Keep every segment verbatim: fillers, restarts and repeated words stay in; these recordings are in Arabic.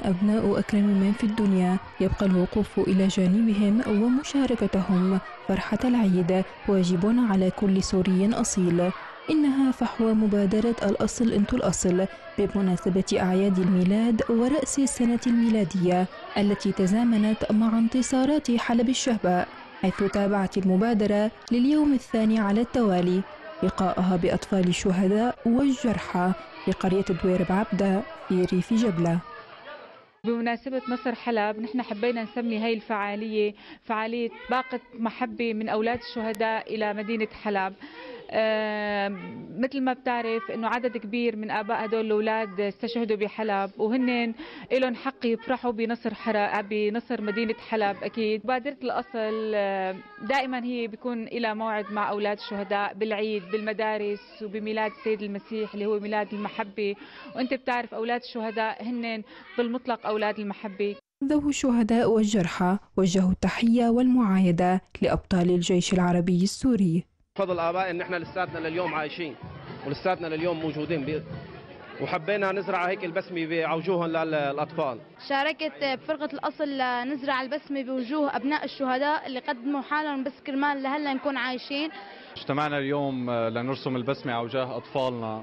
أبناء أكرم من في الدنيا، يبقى الوقوف إلى جانبهم ومشاركتهم فرحة العيد واجب على كل سوري أصيل. إنها فحوى مبادرة الأصل أنت الأصل بمناسبة أعياد الميلاد ورأس السنة الميلادية التي تزامنت مع انتصارات حلب الشهباء، حيث تابعت المبادرة لليوم الثاني على التوالي لقاءها بأطفال الشهداء والجرحى في قرية دوير بعبدة في ريف جبلة. بمناسبة نصر حلب نحن حبينا نسمي هاي الفعالية فعالية باقة محبة من أولاد الشهداء إلى مدينة حلب. آه مثل ما بتعرف انه عدد كبير من اباء هدول الاولاد استشهدوا بحلب، وهن لهم حق يفرحوا بنصر حرا بنصر مدينه حلب. اكيد مبادره الاصل دائما هي بيكون لها موعد مع اولاد الشهداء بالعيد بالمدارس وبميلاد السيد المسيح اللي هو ميلاد المحبه، وانت بتعرف اولاد الشهداء هن بالمطلق اولاد المحبه. ذوي الشهداء والجرحى وجهوا التحيه والمعايده لابطال الجيش العربي السوري. فضل آباء إن إحنا لساتنا لليوم عايشين ولساتنا لليوم موجودين بي... وحبينا نزرع هيك البسمة بوجوههم للأطفال. شاركت بفرقة الأصل نزرع البسمة بوجوه أبناء الشهداء اللي قدموا حالهم بس كرمال لهلا نكون عايشين. اجتمعنا اليوم لنرسم البسمة على وجاه أطفالنا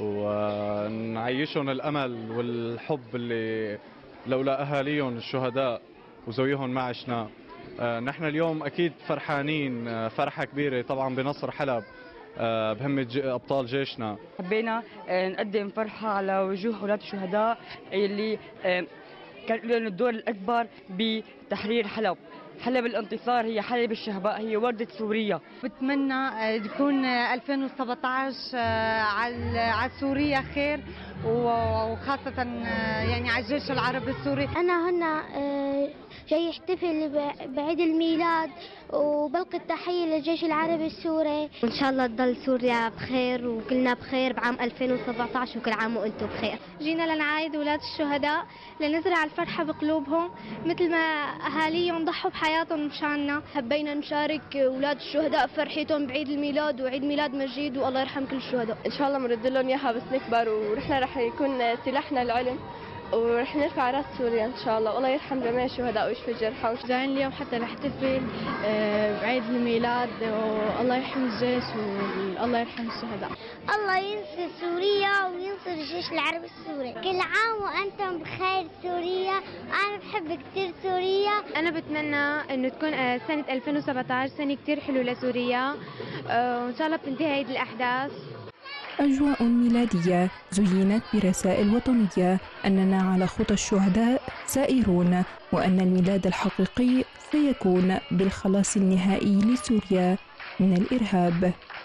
ونعيشهم الأمل والحب اللي لولا أهاليهم الشهداء وزويهم ما عشناه. نحن اليوم أكيد فرحانين فرحة كبيرة طبعا بنصر حلب بهمة أبطال جيشنا. حبينا نقدم فرحة على وجوه أولاد الشهداء اللي كان لهم الدور الأكبر بتحرير حلب. حلب الانتصار هي حلب الشهباء، هي وردة سوريا. بتمنى تكون ألفين وسبعة عشر على سوريا خير، وخاصة يعني على الجيش العربي السوري. أنا هنا جاي يحتفل بعيد الميلاد وبلقي التحية للجيش العربي السوري، وإن شاء الله تضل سوريا بخير وكلنا بخير بعام ألفين وسبعة عشر، وكل عام وأنتم بخير. جينا لنعايد أولاد الشهداء لنزرع الفرحة بقلوبهم مثل ما أهاليهم ضحوا بحياتهم مشاننا. حبينا نشارك أولاد الشهداء فرحتهم بعيد الميلاد وعيد ميلاد مجيد، والله يرحم كل الشهداء. إن شاء الله بنرد لهم إياها بس نكبر، ونحن رح يكون سلاحنا العلم ورح نرفع راس سوريا ان شاء الله، والله يرحم جميع الشهداء ويشفي الجرحى. جايين اليوم حتى نحتفل بعيد الميلاد، والله يرحم الجيش والله يرحم الشهداء. الله ينصر سوريا وينصر الجيش العربي السوري. كل عام وانتم بخير سوريا، انا بحب كثير سوريا. انا بتمنى انه تكون سنة ألفين وسبعة عشر سنة كثير حلوة لسوريا، وان شاء الله بتنتهي هذه الاحداث. أجواء ميلادية زينت برسائل وطنية أننا على خطى الشهداء سائرون، وأن الميلاد الحقيقي سيكون بالخلاص النهائي لسوريا من الإرهاب.